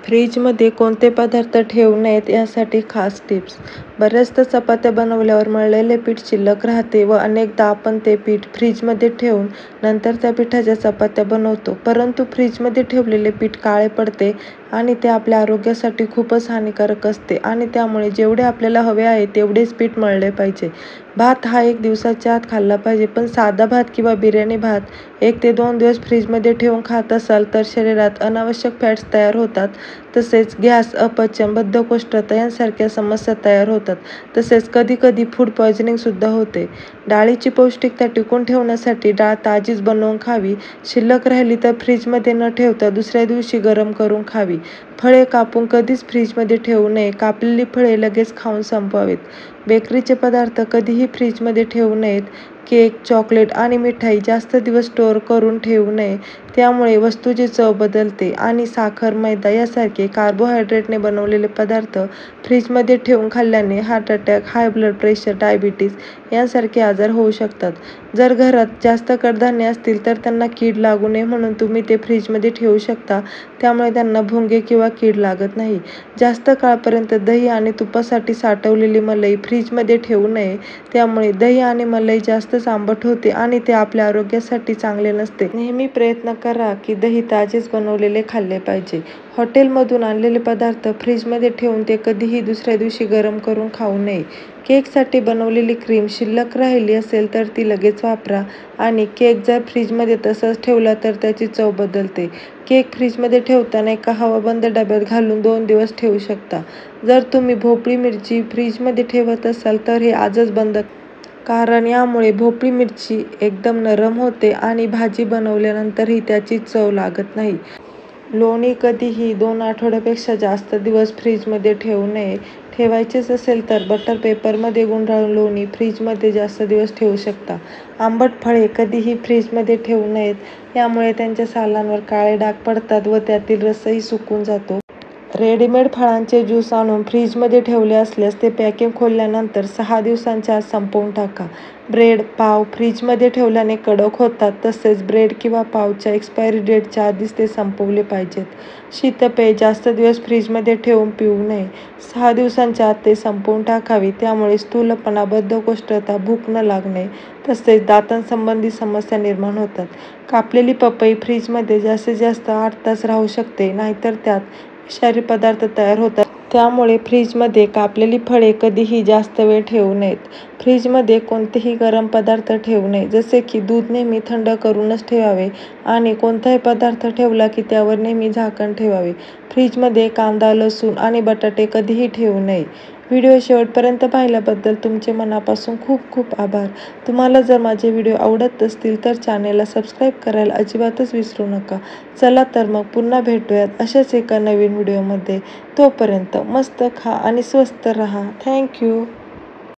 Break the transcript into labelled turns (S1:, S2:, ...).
S1: फ्रीजमध्ये कोणते पदार्थ ठेवू नयेत यासाठी खास टिप्स. बऱ्याचदा चपात्या बनवल्यावर मळलेले पीठ शिल्लक राहते व अनेकदा आपण ते पीठ फ्रीजमध्ये ठेवून नंतर त्या पिठाच्या चपात्या बनवतो. परंतु फ्रीजमध्ये ठेवलेले पीठ काळे पडते आणि ते आपल्या आरोग्यासाठी खूपच हानिकारक असते आणि त्यामुळे जेवढे आपल्याला हवे आहे तेवढेच पीठ मळले पाहिजे. भात हा 1 दिवसाच्या आत खाल्ला पाहिजे, पण साधा भात किंवा बिर्याणी भात 1 ते 2 दिवस फ्रीजमध्ये ठेवून खात असाल तर शरीरात अनावश्यक फॅट्स तयार होतात. तसेच गॅस, अपचन, बद्धकोष्ठता यांसारख्या समस्या तयार होतात. तसेच कधी-कधी फूड पॉयझनिंग सुद्धा होते. डाळीची पौष्टिकता टिकून ठेवण्यासाठी डाळ ताजीच बनवून खावी. शिल्लक राहिली तर फ्रीजमध्ये न ठेवता दुसऱ्या दिवशी गरम करून खावी. फळे कापून कधीच फ्रीजमध्ये ठेवू नये. कापलेली फळे लगेच खाऊन संपवावीत. बेकरीचे पदार्थ कधीही फ्रीजमध्ये ठेवू नयेत. केक, चॉकलेट आणि मिठाई जास्त दिवस स्टोअर करून ठेवू नये. त्यामुळे वस्तूची चव बदलते आणि साखर, मैदा यासारखे कार्बोहायड्रेटने बनवलेले पदार्थ फ्रीजमध्ये ठेवून खाल्ल्याने heart attack, high blood pressure, diabetes यांसारखे आजार होऊ शकतात. जर घरात जास्त कडधान्ये असतील तर त्यांना कीड लागू नये म्हणून तुम्ही ते फ्रीजमध्ये ठेवू शकता. त्यामुळे त्यांना भुंगे किंवा कीड लागत नाही. जास्त काळपर्यंत दही आणि तुपासाठी साठवलेली मलई फ्रीजमध्ये ठेवू नये. त्यामुळे दही आणि मलई जास्तच आंबट होते आणि ते आपल्या आरोग्यासाठी चांगले नसते. नेहमी प्रयत्न करा की दही ताजेच बनवलेले खाल्ले पाहिजे. हॉटेलमधून आणलेले पदार्थ फ्रीजमध्ये ठेवून ते कधीही दुसऱ्या दिवशी गरम करून खाऊ नये. केकसाठी बनवलेली क्रीम शिल्लक राहिली असेल तर ती लगेच वापरा आणि केक जर फ्रीजमध्ये तसाच ठेवला तर त्याची चव बदलते. केक फ्रीजमध्ये ठेवताना एका हवाबंद डब्यात घालून 2 दिवस ठेवू शकता. जर तुम्ही भोपळी मिरची फ्रीजमध्ये ठेवत असाल तर हे आजच बंद करा. कारण यामुळे भोपळी मिरची एकदम नरम होते आणि भाजी बनवल्यानंतरही त्याची चव लागत नाही. लोणी कधीही 2 आठवड्यापेक्षा जास्त दिवस फ्रीजमध्ये ठेवू नये. ठेवायचेच असेल तर बटर पेपरमध्ये गुंडाळून लोणी फ्रीजमध्ये जास्त दिवस ठेवू शकता. आंबट फळे कधीही फ्रीजमध्ये ठेवू नयेत. यामुळे त्यांच्या सालांवर काळे डाग पडतात व त्यातील रसही सुकून जातो. रेडीमेड फळांचे ज्यूस आणून फ्रीजमध्ये ठेवले असल्यास ते पॅकिंग खोलल्यानंतर 6 दिवसांच्या आत संपवून टाका. ब्रेड, पाव फ्रीजमध्ये ठेवल्याने कडक होतात. तसेच ब्रेड किंवा पावच्या एक्सपायरी डेटच्या आधीच ते संपवले पाहिजेत. शीतपेय जास्त दिवस फ्रीजमध्ये ठेवून पिऊ नये. 6 दिवसांच्या आत ते संपवून टाकावी. त्यामुळे स्थूलपणा, बद्धकोष्ठता, भूक न लागणे तसेच दातांसंबंधी समस्या निर्माण होतात. कापलेली पपई फ्रीजमध्ये जास्तीत जास्त 8 तास राहू शकते, नाहीतर त्यात विषारी पदार्थ तयार होतात. त्यामुळे फ्रीजमध्ये कापलेली फळे कधीही जास्त वेळ ठेवू नयेत. फ्रीजमध्ये कोणतेही गरम पदार्थ ठेवू नये. जसे की दूध नेहमी थंड करूनच ठेवावे आणि कोणताही पदार्थ ठेवला की त्यावर नेहमी झाकण ठेवावे. फ्रीजमध्ये कांदा, लसूण आणि बटाटे कधीही ठेवू नये. व्हिडिओ शेवटपर्यंत पाहिल्याबद्दल तुमचे मनापासून खूप खूप आभार. तुम्हाला जर माझे व्हिडिओ आवडत असतील तर चॅनेलला सबस्क्राईब करायला अजिबातच विसरू नका. चला तर मग पुन्हा भेटूयात अशाच एका नवीन व्हिडिओमध्ये. तोपर्यंत मस्त खा आणि स्वस्त रहा. Thank you.